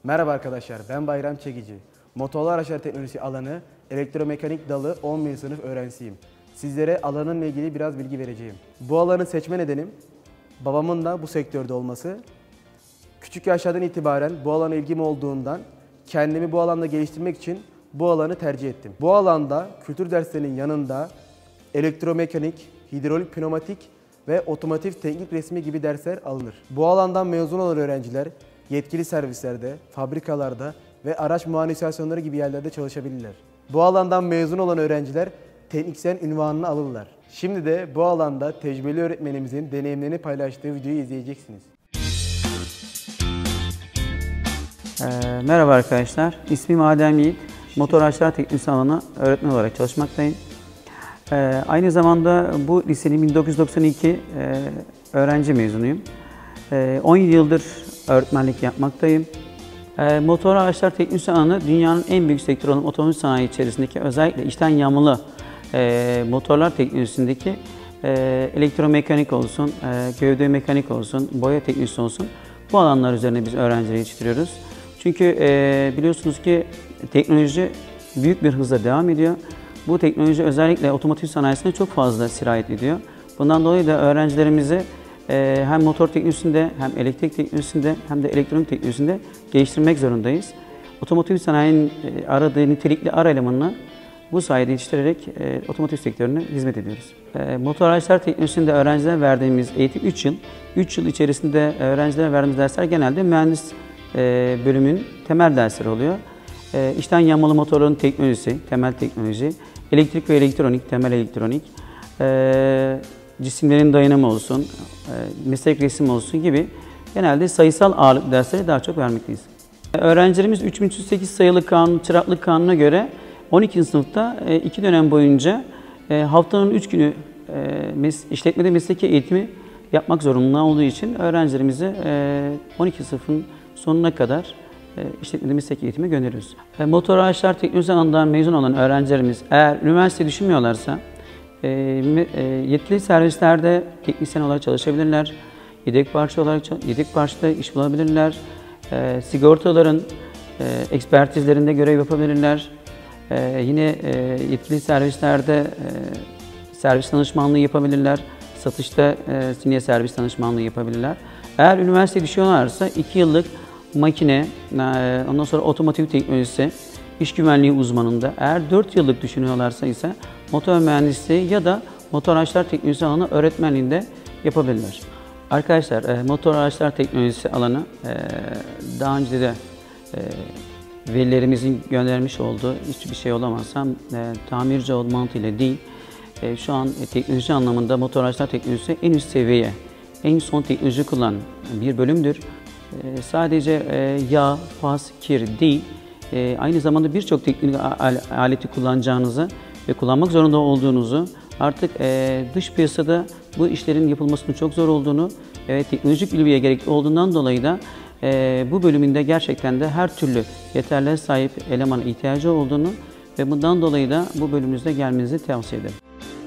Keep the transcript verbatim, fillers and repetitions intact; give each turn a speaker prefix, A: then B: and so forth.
A: Merhaba arkadaşlar, ben Bayram Çekici. Motorlu araçlar teknolojisi alanı, elektromekanik dalı on birinci sınıf öğrencisiyim. Sizlere alanımla ilgili biraz bilgi vereceğim. Bu alanı seçme nedenim, babamın da bu sektörde olması. Küçük yaşlardan itibaren bu alana ilgim olduğundan kendimi bu alanda geliştirmek için bu alanı tercih ettim. Bu alanda kültür derslerinin yanında elektromekanik, hidrolik, pneumatik ve otomotiv teknik resmi gibi dersler alınır. Bu alandan mezun olan öğrenciler yetkili servislerde, fabrikalarda ve araç muayene gibi yerlerde çalışabilirler. Bu alandan mezun olan öğrenciler teknisyen unvanını alırlar. Şimdi de bu alanda tecrübeli öğretmenimizin deneyimlerini paylaştığı videoyu izleyeceksiniz.
B: Ee, merhaba arkadaşlar, ismim Adem Yiğit. Motor araçlar teknisyeni alanı öğretmen olarak çalışmaktayım. Ee, aynı zamanda bu lisenin bin dokuz yüz doksan iki e, öğrenci mezunuyum. E, on yedi yıldır öğretmenlik yapmaktayım. E, motor araçlar teknisyeni alanı dünyanın en büyük sektörü olan otomobil sanayi içerisindeki özellikle içten yanmalı e, motorlar teknolojisindeki e, elektromekanik olsun, e, gövde mekanik olsun, boya teknolojisi olsun bu alanlar üzerine biz öğrencileri yetiştiriyoruz. Çünkü e, biliyorsunuz ki teknoloji büyük bir hızla devam ediyor. Bu teknoloji özellikle otomotiv sanayisine çok fazla sirayet ediyor. Bundan dolayı da öğrencilerimizi e, hem motor teknolojisinde, hem elektrik teknolojisinde, hem de elektronik teknolojisinde geliştirmek zorundayız. Otomotiv sanayinin e, aradığı nitelikli ara elemanını bu sayede yetiştirerek e, otomotiv sektörüne hizmet ediyoruz. E, motor araçlar teknolojisinde öğrencilere verdiğimiz eğitim üç yıl. üç yıl içerisinde öğrencilere verdiğimiz dersler genelde mühendis e, bölümünün temel dersleri oluyor. E, içten yanmalı motorların teknolojisi, temel teknoloji, elektrik ve elektronik, temel elektronik, e, cisimlerin dayanımı olsun, e, meslek resim olsun gibi genelde sayısal ağırlıklı dersleri daha çok vermekteyiz. E, öğrencilerimiz üç bin üç yüz sekiz sayılı kanun, çıraklık kanununa göre on ikinci sınıfta e, iki dönem boyunca e, haftanın üç günü e, mes işletmede mesleki eğitimi yapmak zorunluluğu olduğu için öğrencilerimizi e, on iki sınıfın sonuna kadar e, işletmede mesleki eğitime gönderiyoruz. E, motor araçlar teknolojisi alanından mezun olan öğrencilerimiz eğer üniversite düşünmüyorlarsa e, e, yetkili servislerde teknisyen olarak çalışabilirler. Yedek parça olarak yedek parçada iş bulabilirler. E, sigortaların e, ekspertizlerinde görev yapabilirler. E, yine e, yetkili servislerde e, servis danışmanlığı yapabilirler. Satışta e, siniye servis danışmanlığı yapabilirler. Eğer üniversite düşünüyorlarsa iki yıllık makine, ondan sonra otomotiv teknolojisi, iş güvenliği uzmanında, eğer dört yıllık düşünüyorlarsa ise motor mühendisliği ya da motor araçlar teknolojisi alanı öğretmenliğinde yapabilirler. Arkadaşlar, motor araçlar teknolojisi alanı daha önce de velilerimizin göndermiş olduğu hiçbir şey olamazsam tamirci olma mantığıyla değil, şu an teknoloji anlamında motor araçlar teknolojisi en üst seviyeye, en son teknoloji kullanan bir bölümdür. Sadece yağ, pas, kir değil, aynı zamanda birçok teknik aleti kullanacağınızı ve kullanmak zorunda olduğunuzu, artık dış piyasada bu işlerin yapılmasının çok zor olduğunu ve teknolojik bilgiye gerekli olduğundan dolayı da bu bölümünde gerçekten de her türlü yeterliğe sahip elemana ihtiyacı olduğunu ve bundan dolayı da bu bölümümüzde gelmenizi tavsiye ederim.